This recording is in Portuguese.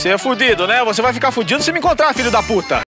Você é fudido, né? Você vai ficar fudido se me encontrar, filho da puta.